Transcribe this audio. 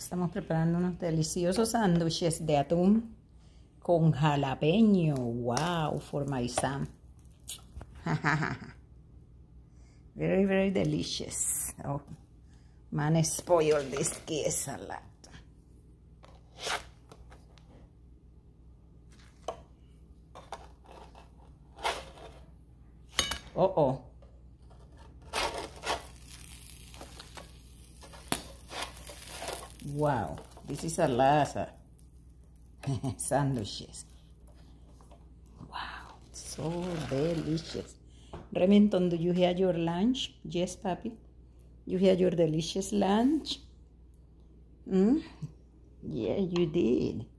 Estamos preparando unos deliciosos sándwiches de atún con jalapeño. Wow, for my son. Very, very delicious. Oh, man spoiled this kiss a lot. Uh-oh. Wow, this is a lot of sandwiches. Wow, so delicious. Remington, do you have your lunch? Yes, papi. You had your delicious lunch? Yeah, you did.